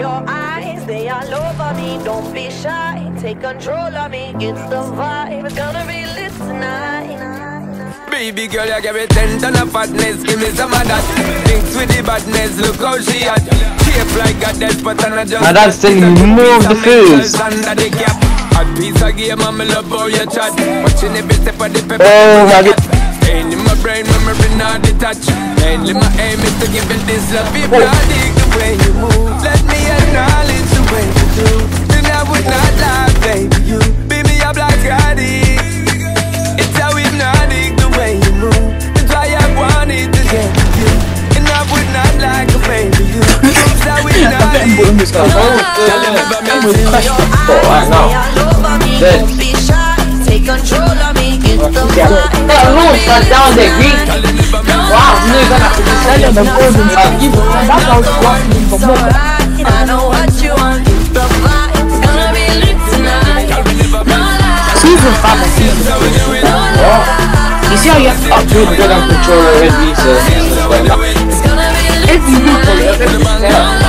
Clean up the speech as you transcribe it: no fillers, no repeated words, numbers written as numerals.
your eyes, they all over me. Don't be shy, take control of me. It's the vibe, it's gonna be lit tonight. Baby girl, you give me 10 ton of fatness, give me some of that. Thinks with the badness, look how she at. Shape like a dead but I just. My dad's sending me more of the food. A piece of game, I'm love how you chat. Watching every step of the pepper. Oh my God. Ain't in my brain, memory not detached. Mainly my aim is to give it this love. People dig the way you move. Let me acknowledge the way you do. Then I would not lie, baby. You beat me up like Roddy. It's how hypnotic the way you move. That's why I wanted to get with you. And I would not like a baby. You. It's how hypnotic. Don't be shy, take control of me. It's the vibe. Down there, green. Wow, no, you're gonna have to sell them the gold and give it. That's how it's working for more. I know what you want. It's the vibe. It's gonna be lit tonight. No lie. Season 5 and season 2. You see how you have to upgrade the gun controller every season? It's gonna be lit Every week, every